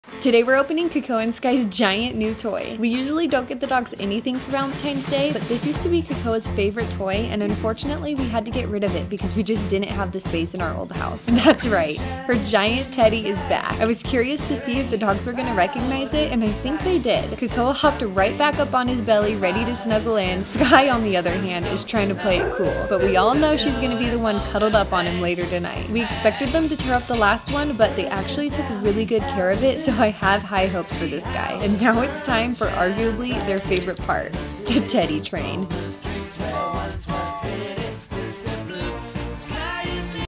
Today we're opening Kakoa and Sky's giant new toy. We usually don't get the dogs anything for Valentine's Day, but this used to be Kakoa's favorite toy, and unfortunately we had to get rid of it because we just didn't have the space in our old house. That's right, her giant teddy is back. I was curious to see if the dogs were gonna recognize it, and I think they did. Kakoa hopped right back up on his belly, ready to snuggle in. Sky, on the other hand, is trying to play it cool, but we all know she's gonna be the one cuddled up on him later tonight. We expected them to tear up the last one, but they actually took really good care of it, so I have high hopes for this guy. And now it's time for arguably their favorite part, the teddy train.